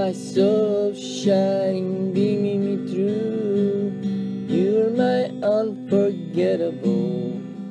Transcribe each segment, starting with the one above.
my soul shining, beaming me through. You're my unforgettable.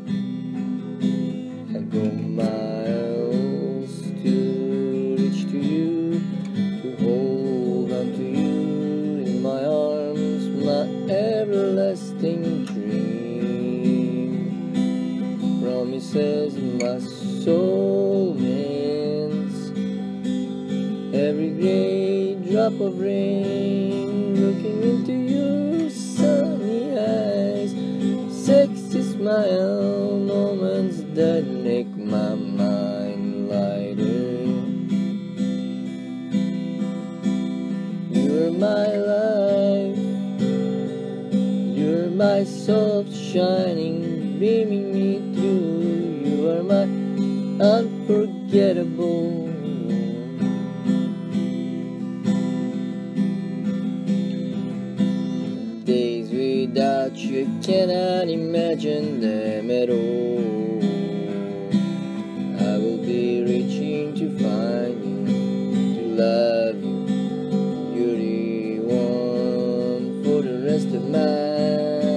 I go miles to reach to you, to hold on to you in my arms, my everlasting dream. Promises my soul mends, every gray drop of rain, looking into your sunny eyes, sexy smile, moments that make my mind lighter. You're my life, you're my soft shining, beaming me through. You are my unforgettable. Days without you cannot imagine them at all. I will be reaching to find you, to love you. You're the one for the rest of my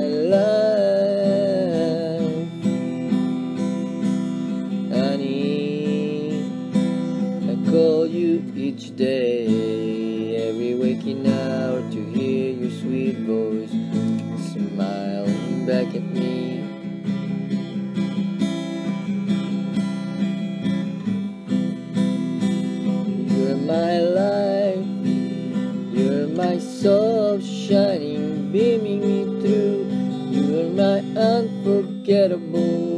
life. Honey, I call you each day, every waking hour, to hear your sweet voice smiling back at me. You're my life, you're my soul shining, beaming me through. You are my unforgettable.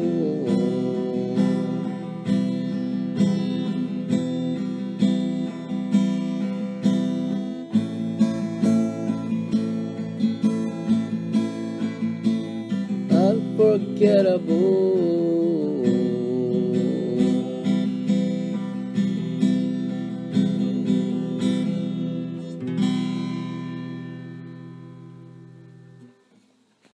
Unforgettable.